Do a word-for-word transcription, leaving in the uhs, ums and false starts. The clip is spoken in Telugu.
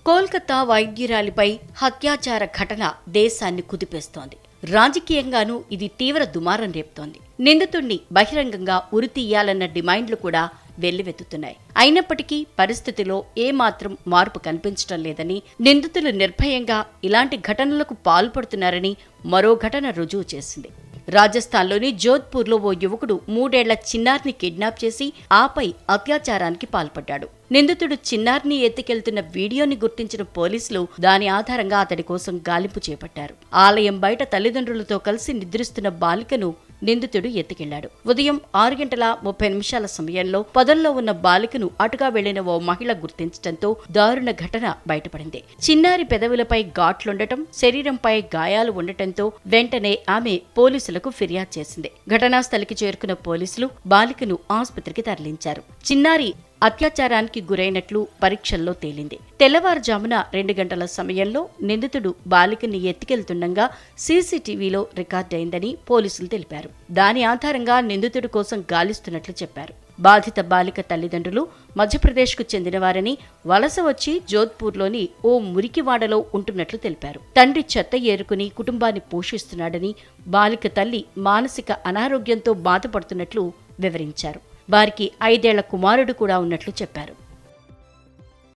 కోల్కతా వైద్యురాలిపై హత్యాచార ఘటన దేశాన్ని కుదిపేస్తోంది. రాజకీయంగానూ ఇది తీవ్ర దుమారం రేపుతోంది. నిందితుణ్ణి బహిరంగంగా ఉరితీయాలన్న డిమాండ్లు కూడా వెల్లువెత్తుతున్నాయి. అయినప్పటికీ పరిస్థితిలో ఏమాత్రం మార్పు కనిపించడం లేదని, నిందితులు నిర్భయంగా ఇలాంటి ఘటనలకు పాల్పడుతున్నారని మరో ఘటన రుజువు చేసింది. రాజస్థాన్లోని జోధ్పూర్లో ఓ యువకుడు మూడేళ్ల చిన్నారిని కిడ్నాప్ చేసి ఆపై అత్యాచారానికి పాల్పడ్డాడు. నిందితుడు చిన్నారిని ఎత్తుకెళ్తున్న వీడియోని గుర్తించిన పోలీసులు దాని ఆధారంగా అతడి కోసం గాలింపు చేపట్టారు. ఆలయం బయట తల్లిదండ్రులతో కలిసి నిద్రిస్తున్న బాలికను నిందితుడు ఎత్తుకెళ్లాడు. ఉదయం ఆరు గంటల ముప్పై నిమిషాల సమయంలో పొదల్లో ఉన్న బాలికను అటుగా వెళ్లిన ఓ మహిళ గుర్తించడంతో దారుణ ఘటన బయటపడింది. చిన్నారి పెదవులపై ఘాట్లుండటం, శరీరంపై గాయాలు ఉండటంతో వెంటనే ఆమె పోలీసులకు ఫిర్యాదు చేసింది. ఘటనా స్థలికి చేరుకున్న పోలీసులు బాలికను ఆసుపత్రికి తరలించారు. చిన్నారి అత్యాచారానికి గురైనట్లు పరీక్షల్లో తేలింది. తెల్లవారుజామున రెండు గంటల సమయంలో నిందితుడు బాలికని ఎత్తుకెళ్తుండగా సీసీటీవీలో రికార్డైందని పోలీసులు తెలిపారు. దాని ఆధారంగా నిందితుడి కోసం గాలిస్తున్నట్లు చెప్పారు. బాధిత బాలిక తల్లిదండ్రులు మధ్యప్రదేశ్కు చెందినవారని, వలస వచ్చి జోధ్పూర్లోని ఓ మురికివాడలో ఉంటున్నట్లు తెలిపారు. తండ్రి చెత్త ఏరుకుని కుటుంబాన్ని పోషిస్తున్నాడని, బాలిక తల్లి మానసిక అనారోగ్యంతో బాధపడుతున్నట్లు వివరించారు. వారికి ఐదేళ్ల కుమారుడు కూడా ఉన్నట్లు చెప్పారు.